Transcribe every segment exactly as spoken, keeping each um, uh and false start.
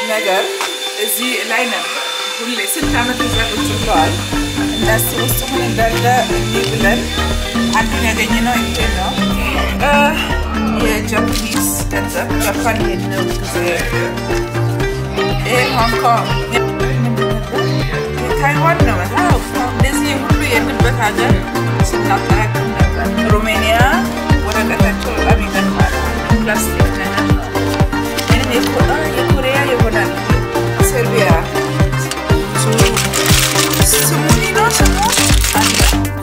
ነገር እዚህ ላይ ነበር ሁሌ ስንት አመት ተዘግቶ ብለዋል እናስ ውስጥ ምን እንዳለ ብለን አንዱን ያገኘነው እንዴ ነው የጃፓኒስ ገንዘብ ጃፓን ሄድነው ጊዜ ሆንግ ኮንግ ታይዋን ነው ታው እንደዚህ ሁሉ የንበት ሀገር ስናጠራቅም ነበር ሮማኒያ ወረቀታቸው በጣም ይገርማል ፕላስቲክ ነገር ነው እኔ የኮዳ የኮሪያ የሆላንድ ሰርቢያ ስሙኒ ነው ስሙ አለ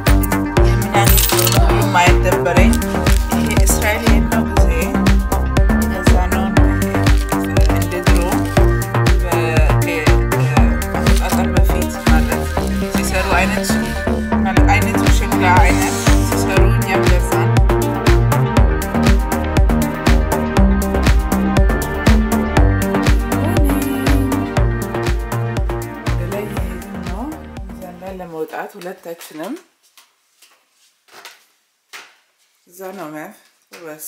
የምናን የማይደበረኝ ይሄ እስራኤል ነው ጊዜ እዛ ነው እንደ ድሮ በአጠር በፊት ማለት ሲሰሩ አይነት ማለት አይነቱ ሸክላ አይነት ሲሰሩ እኛም ገዛን ለመውጣት ሁለታችንም እዛ ነው መፍ ወስ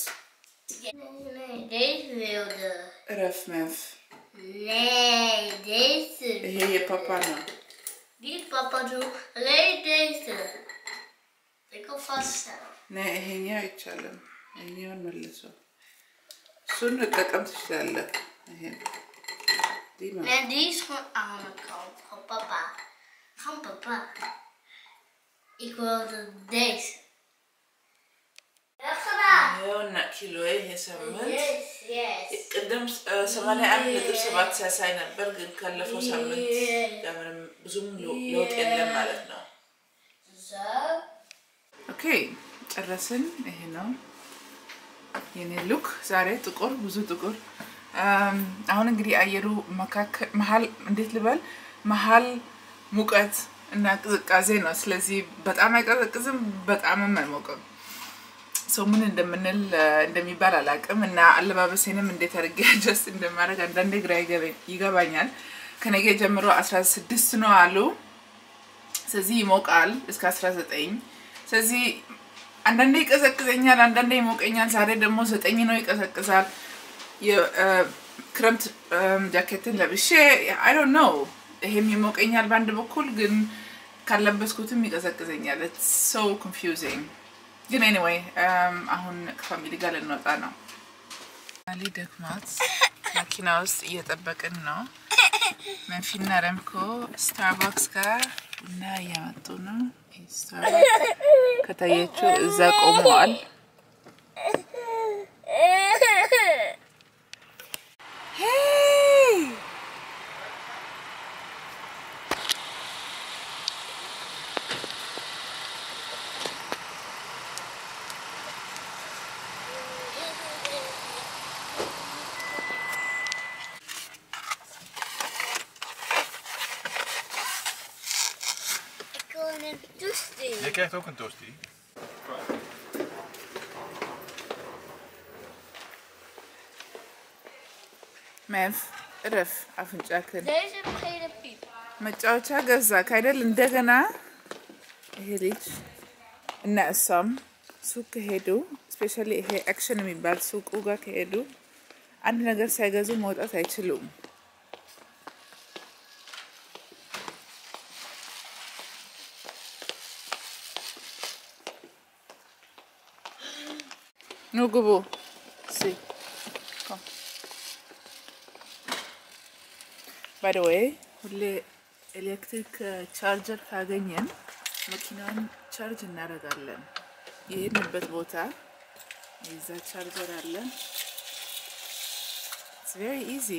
ረፍ መፍ Nee, deze. ይሄ የፓፓ ነው Die papa doet alleen deze. Ik kan vaststellen. Nee, ይሄኛው አይቻልም ይሄኛውን መልሶ እሱን ተጠቀም ትችላለህ ይሄ ዲማ Nee, die is gewoon aan de kant van papa. Van papa. Ik wilde deze. Ja, gedaan. ይሄውና ኪሎዬ ይሄ ሳምንት Yes, yes. ቅድም ሰማንያ አንድ ነጥብ ሰባት ሲያሳይ ነበር ግን ካለፈው ሳምንት ምንም ብዙም ለውጥ የለም ማለት ነው Zo. ኦኬ ጨረስን ይሄ ነው የኔ ሉክ ዛሬ ጥቁር ብዙ ጥቁር አሁን እንግዲህ አየሩ መካከል መሃል እንዴት ልበል መሃል ሙቀት እና ቅዝቃዜ ነው ስለዚህ በጣም አይቀዘቅዝም በጣምም አይሞቅም ሰው ምን እንደምንል እንደሚባል አላቅም እና አለባበሴንም እንዴት አድርጌ አጀስት እንደማደርግ አንዳንዴ ግራ ይገባኛል ከነገ ጀምሮ አስራ ስድስት ነው አሉ ስለዚህ ይሞቃል እስከ አስራ ዘጠኝ ስለዚህ አንዳንዴ ይቀዘቅዘኛል አንዳንዴ ይሞቀኛል ዛሬ ደግሞ ዘጠኝ ነው ይቀዘቅዛል የክረምት ጃኬትን ለብሼ I don't know ይሄም ይሞቀኛል ባንድ በኩል ግን ካለበስኩትም ይቀዘቅዘኛል it's so confusing ግን anyway አሁን ከፋሚሊ ጋር ልንወጣ ነው አሊ ደክማት መኪና ውስጥ እየጠበቅን ነው መንፊና ረምኮ ስታርባክስ ጋር እና ያመጡ ነው ስታርባክስ ከታየችው እዛ ቆመዋል Je krijgt ook een tosti. Mef, ref, afnjaken. Deze heeft geen piep. መጫወቻ ገዛ ካይደል እንደገና ይሄ ልጅ እና እሷም ሱቅ ሄዱ ስፔሻሊ ይሄ አክሽን የሚባል ሱቁ ጋር ከሄዱ አንድ ነገር ሳይገዙ መውጣት አይችሉም No go. See. Come. By the way, ሁሌ ኤሌክትሪክ ቻርጀር ካገኘን መኪናውን ቻርጅ እናደርጋለን ይሄንበት ቦታ እዛ ቻርጀር አለ It's very easy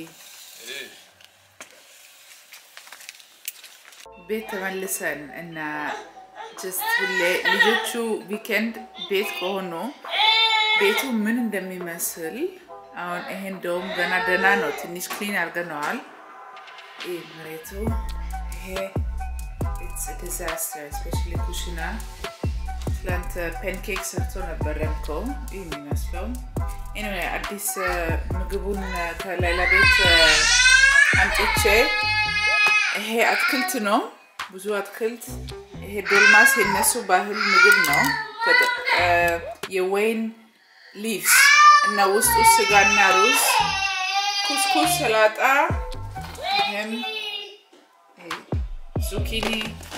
ቤት ተመልሰን እና just ሁሌ ልጆቹ ዊኬንድ ቤት ከሆኑ ቤቱ ምን እንደሚመስል አሁን ይሄን ደም ገና ደና ነው ትንሽ ክሊን አድርገናል ይሄ መሬቱ ይሄ it's a disaster especially ኩሽና ትላንት ፓንኬክ ሰርቶ ነበር ረምኮ ይሄ የሚመስለው anyway አዲስ ምግቡን ከሌላ ቤት አምጥቼ ይሄ አትክልት ነው ብዙ አትክልት ይሄ ዶልማስ የነሱ ባህል ምግብ ነው የወይን leaves እና ውስጡ ስጋና ሩዝ ኩስኩስ ሰላጣ ይሄም ዙኪኒ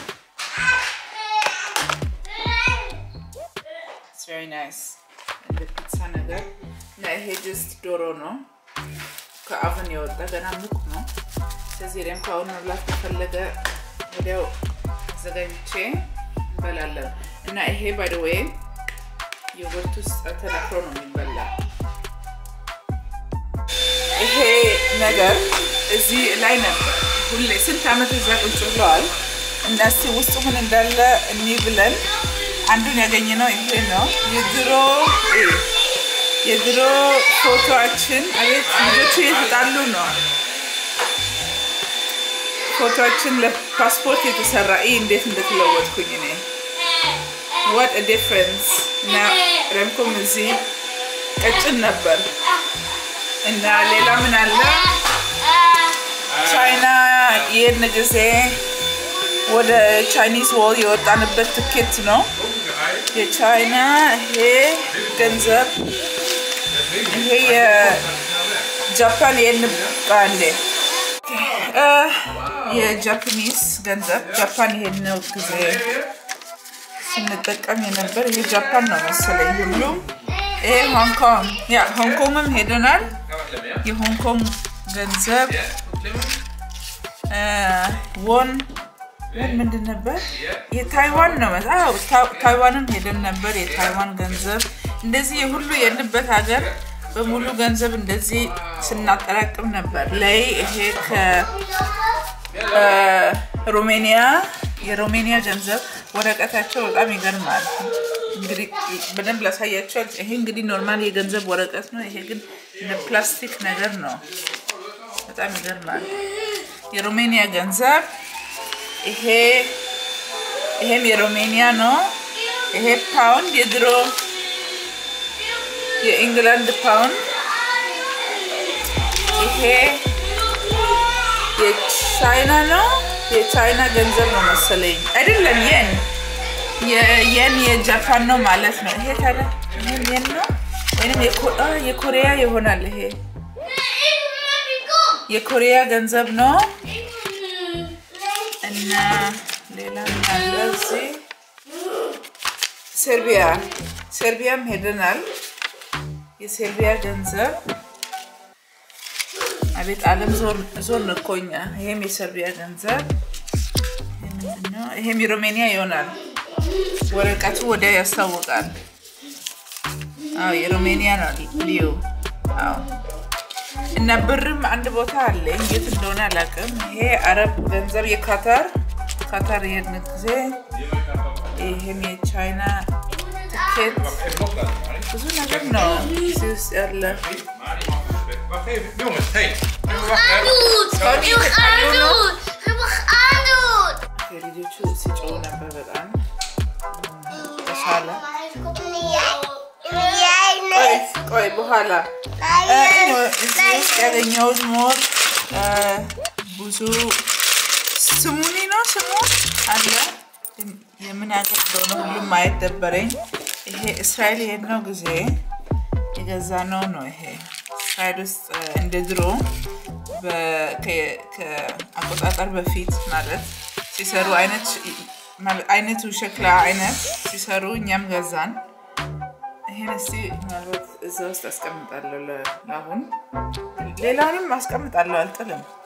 It's very nice. And the pizza ነገር እና ይሄ just ዶሮ ነው ከአቨን የወጣ ገና ሙቅ ነው ስለዚህ ደግሞ ካሁን መብላት ከፈለገ ወዲያው ዘጋጅቼ እንበላለን እና ይሄ by the way ዮጉርት ውስጥ ተነክሮ ነው የሚበላ ይሄ ነገር እዚህ ላይ ነበር ሁሌ ስንት አመት እዛ ቁጭ ብለዋል እና እስቲ ውስጡ ምን እንዳለ እኒ ብለን አንዱን ያገኘነው ይሄ ነው የድሮ የድሮ ፎቶዎችን አቤት ልጆቹ ይጣሉ ነው ፎቶዎችን ለፓስፖርት የተሰራ ይ እንዴት እንደተለወጥኩኝ እኔ what a difference now ረምኩም እዚህ ቀጭን ነበር እና ሌላ ምን አለ ቻይና የነ ጊዜ ወደ ቻይኒዝ ዎል የወጣንበት ትኬት ነው የቻይና ይሄ ገንዘብ ይሄ የጃፓን የን ባንዴ የጃፓኒስ ገንዘብ ጃፓን ይሄ ነው ጊዜ ስንጠቀም የነበር ይሄ ጃፓን ነው መሰለኝ ሁሉም ይሄ ሆንግ ኮንግ ያ ሆንግ ኮንግም ሄደናል የሆንግ ኮንግ ገንዘብ ወን ምን ምንድን ነበር የታይዋን ነው አዎ ታይዋንም ሄደን ነበር የታይዋን ገንዘብ እንደዚህ ሁሉ የንበት ሀገር በሙሉ ገንዘብ እንደዚህ ስናጠራቅም ነበር ላይ ይሄ ከሮሜኒያ የሮሜኒያ ገንዘብ ወረቀታቸው በጣም ይገርማል እንግዲህ በደንብ ላሳያችሁ ይሄ እንግዲህ ኖርማል የገንዘብ ወረቀት ነው ይሄ ግን ፕላስቲክ ነገር ነው በጣም ይገርማል የሮሜኒያ ገንዘብ ይሄ ይሄም የሮሜኒያ ነው ይሄ ፓውንድ የድሮ የእንግላንድ ፓውንድ ይሄ የቻይና ነው የቻይና ገንዘብ ነው መሰለኝ አይደለም የን የየን የጃፓን ነው ማለት ነው ይሄ ታዲያ ምን የን ነው ወይንም የኮሪያ ይሆናል ይሄ የኮሪያ ገንዘብ ነው እና ሌላ ማለት ሰርቢያ ሰርቢያም ሄደናል የሰርቢያ ገንዘብ አቤት ዓለም ዞር ዞር ነኮኛ ይሄም የሰርቢያ ገንዘብ ምንድነው ይሄም የሮሜኒያ ይሆናል ወረቀቱ ወደ ያስታውቃል አዎ የሮሜኒያ ነው ሊዮ አዎ እና ብርም አንድ ቦታ አለ የት እንደሆነ አላውቅም ይሄ አረብ ገንዘብ የካታር ካታር የነግዜ ይሄም የቻይና ትኬት ብዙ ነገር ነው ሲስ ያለ Wacht even, jongens, hey. Aandoet! Je mag aandoen! Je mag aandoen! Oké, die doet je zit je ook naar bed aan. Dat is halen. Oei, oei, behala. Anyway, is getting yours more. Buzu. Sumuni no, sumu? Alla. የምን አገር ዶኖ ሁሉ ማየት ደበረኝ ይሄ እስራኤል የነው ጊዜ የገዛነው ነው ይሄ ሳይዱስ እንደ ድሮ በከአቆጣጠር በፊት ማለት ሲሰሩ አይነት አይነቱ ሸክላ አይነት ሲሰሩ እኛም ገዛን ይሄን እስቲ ማለት እዛው አስቀምጣለሁ ለአሁን ሌላንም አስቀምጣለሁ አልጥልም